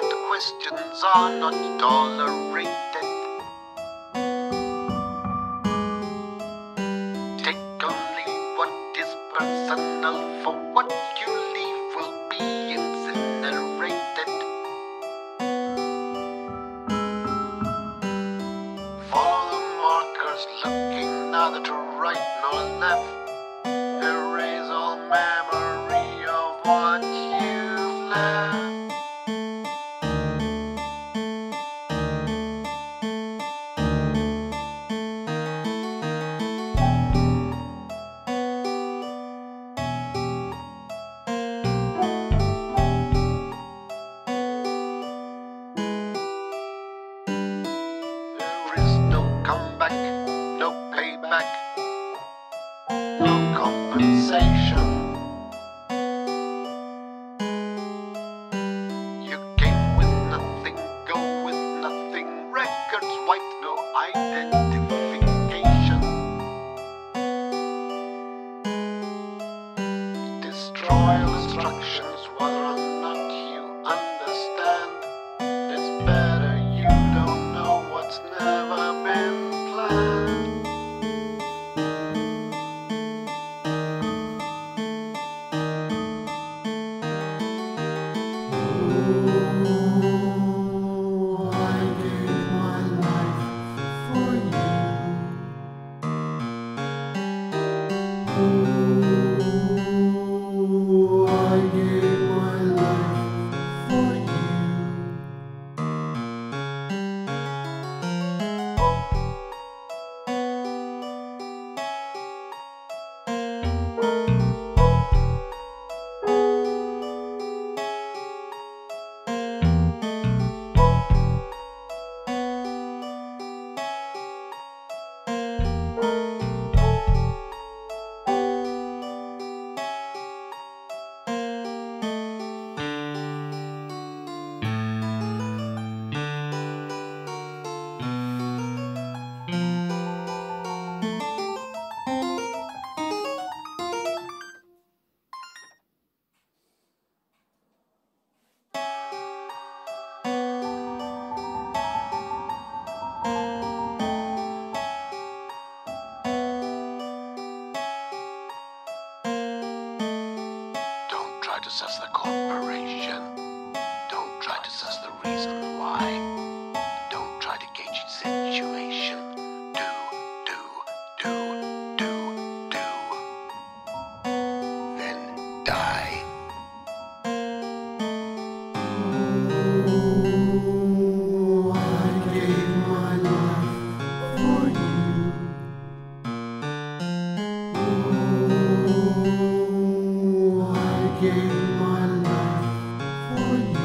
that questions are not tolerated. Take only what is personal, for what you leave will be incinerated. Follow the markers, looking neither to right nor left. Erase all memory of what you've left. There is no comeback, no payback, no compensation. You came with nothing, go with nothing. Records white, no identification. Destroy instructions whether or not you understand. It's better you don't know what's never been planned. I gave my life for you. I gave my life for you. Don't try to suss the corporation. Don't try to suss the reason why. Don't try to gauge its situation. Do. Then die. I gave my life for you. I gave my life for you.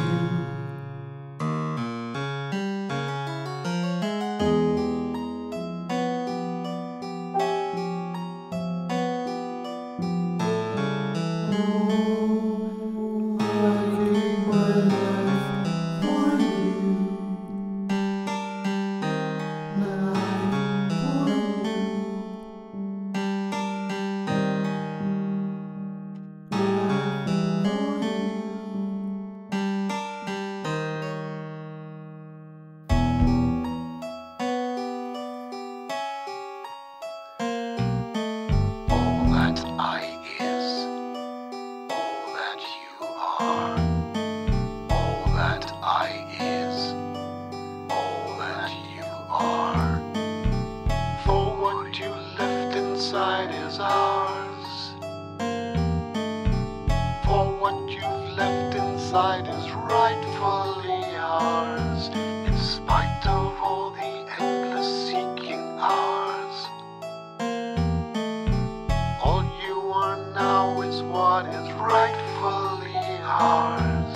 I gave my life for you. Life for you. All that I is, all that you are, all that I is, all that you are. For what you left inside is ours. For what you've left inside is rightfully ours, in spite of all the endless seeking hours. All you are now is what is rightfully ours.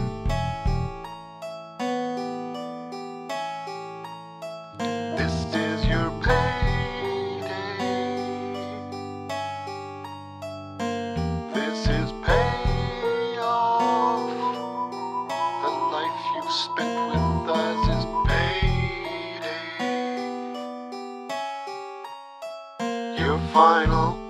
This is your payday. This is payoff. The life you've spent with us is payday. Your final